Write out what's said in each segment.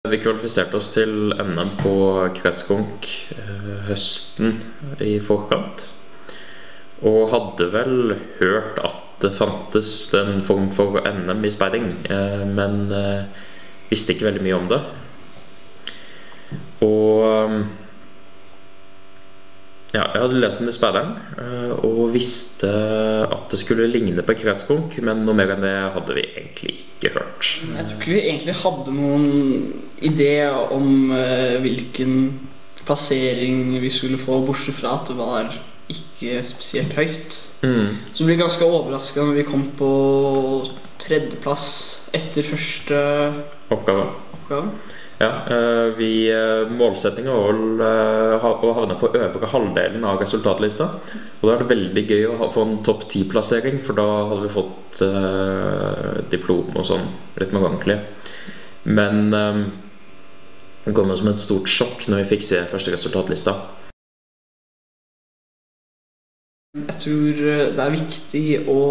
Vi kvalifiserte oss til NM på kretskonk høsten i forkant, og hadde vel hørt at det fantes en form for NM i speiding, men visste ikke veldig mye om det. Og ja, jeg hadde lest den i speideren, og visste at det skulle ligne på kretskonk, men noe mer enn det hadde vi egentlig ikke hørt. Jeg tror ikke vi egentlig hadde noen idé om hvilken plassering vi skulle få, bortsett fra at det var ikke spesielt høyt. Så ble jeg ganske overrasket når vi kom på 3. plass etter første oppgave. Ja, målsettingen var å havne på øvre halvdelen av resultatlista, og da er det veldig gøy å få en topp 10-plassering, for da hadde vi fått diplom og sånn litt mer ordentlig. Men det kom som et stort sjokk når vi fikk se første resultatlista. Jeg tror det er viktig å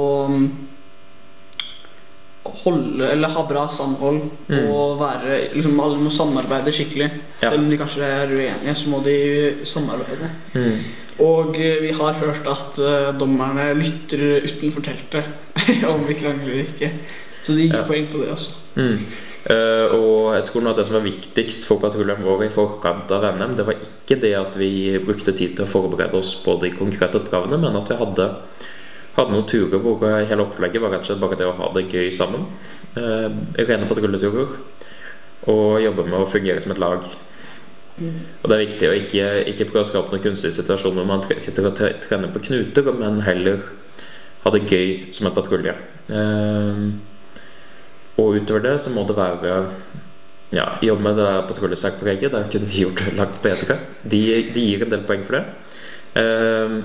ha bra samhold og være, liksom, alle må samarbeide skikkelig. Selv om de kanskje er uenige, så må de samarbeide. Og vi har hørt at dommerne lytter utenfor teltet om vi krangler ikke. Så de gir poeng på det også. Og jeg tror noe av det som var viktigst for patruljen vår i forkant av NM, det var ikke det at vi brukte tid til å forberede oss på de konkrete oppgavene, men at vi hadde noen turer hvor hele opplegget var rett og slett bare det å ha det gøy sammen. Rene patruljeturer, og jobbe med å fungere som et lag. Og det er viktig å ikke prøve å skape noen kunstige situasjoner hvor man sitter og trener på knuter, men heller ha det gøy som et patrulje. Og utover det så må det være jobbe med det patruljesakpreget. Der kunne vi gjort det langt bedre. De gir en del poeng for det.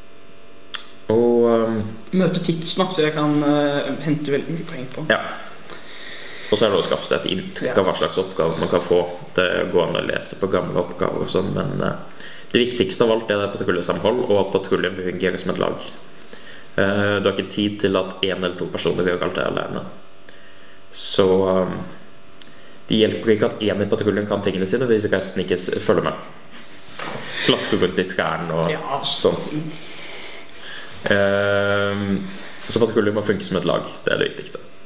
Og møte tidsnok, så jeg kan hente veldig mye poeng på. Ja. Og så er det å skaffe seg et inntrykk av hva slags oppgaver man kan få. Det går an å lese på gamle oppgaver og sånn, men det viktigste av alt er patruljesamhold, og at patruljen fungerer som et lag. Du har ikke tid til at 1 eller 2 personer gjør alt det alene. Så det hjelper ikke at 1 i patruljen kan tingene sine hvis resten ikke følger med. Klatre rundt i trærne og sånt. Så patruljen må funke som et lag. Det er det viktigste.